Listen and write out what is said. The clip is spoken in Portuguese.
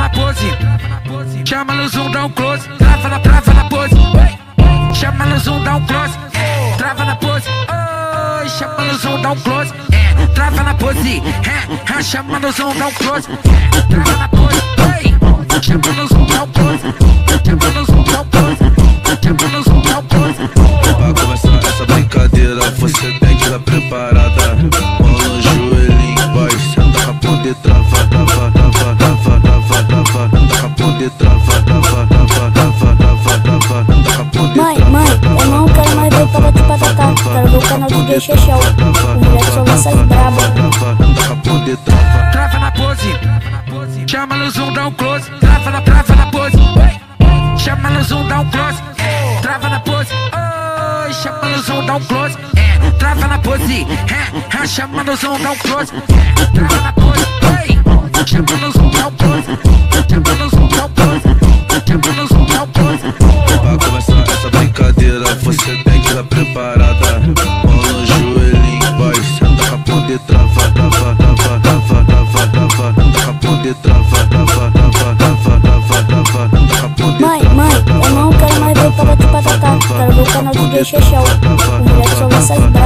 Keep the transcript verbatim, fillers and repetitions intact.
na pose, chama no zoom, dá um close. Trava na, trava na pose, chama no zoom, dá um close. Trava na pose, oi, chama no zoom, dá um close. Trava na pose, chama no zoom, dá um close. Trava na pose, oi, chama no zoom, dá um close. Chama no zoom, dá um close. Chama no zoom, dá um close. Pra começar essa brincadeira, você tem que estar preparada. Mão no joelhinho, vai, senta pra poder travar, travar, travar, travar, travar, travar, senta pra poder travar, travar, travar, travar, travar, travar, senta pra poder Mãe, travar. mãe, eu não quero mais ver Patati Patatá. Quero ver o canal do D J Chechel. O moleque só lança as braba. Senta pra poder travar. Trava na pose, chama no zoom, dá um close. Trava na, trava na pose, chama no zoom, dá um close. Trava na pose, oi, chama no zoom, dá um close. Trava na pose, chama no zoom, dá um close. Trava na pose, oi, chama no zoom, dá um close. Chama no zoom, dá um close. Chama no zoom, dá um close. Pra começar essa brincadeira, você tem que estar preparada. Mão no joelhinho, vai, senta pra poder travar, travar, travar, travar, travar, travar, senta pra poder travar, travar, travar, travar, travar, travar, senta pra poder. Mãe, mãe, eu não quero mais ver Patati Patatá. Quero ver o canal do D J Chechel. O moleque só lança as braba.